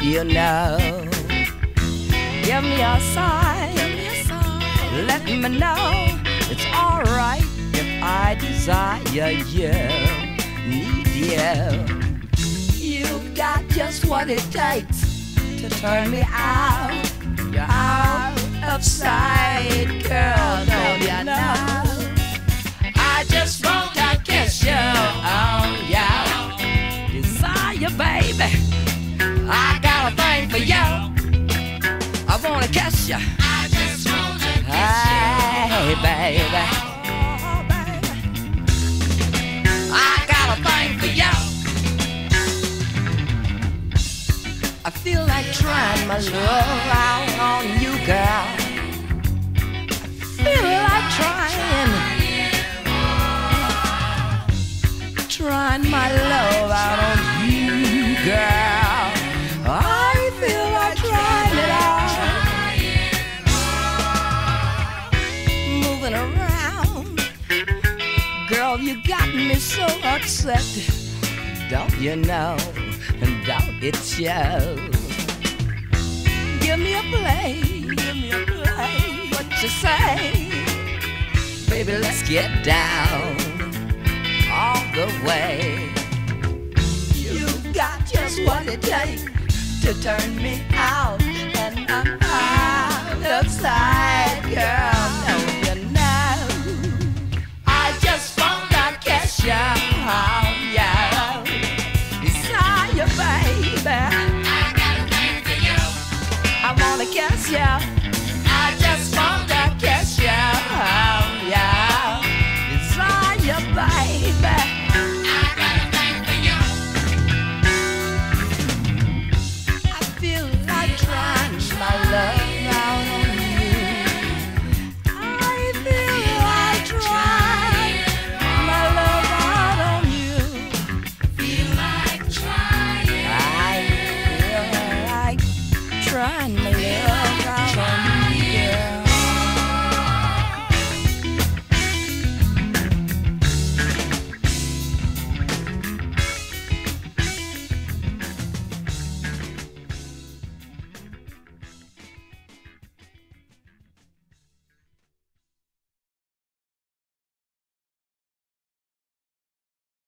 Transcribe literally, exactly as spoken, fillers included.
you know? Give me a sign, let me know it's alright if I desire you, need you. You've got just what it takes to turn me out. You're out of sight, girl, don't you know? I just want to kiss you, oh yeah. Desire, baby, I got a thing for you. I wanna kiss you. I just wanna kiss you. Hey, baby. Oh, baby. I got a thing for you. I feel like trying my love out on you, girl. I feel like trying, trying my love out on you, girl. I feel like trying it out, moving around. Girl, you got me so upset, don't you know? And don't it show? Give me a play, give me a play. What you say? Baby, let's get down all the way. You got just what it takes to turn me out, and I'm out of sight, girl. Don't you know? I just wanna kiss you, oh yeah. Baby, I got a thing for you. I wanna kiss you. I just wanna kiss you. Oh yeah, desire, baby. I got a thing for you. I feel like trying my love out on you. I feel like trying my love out on you. Feel like trying. Trying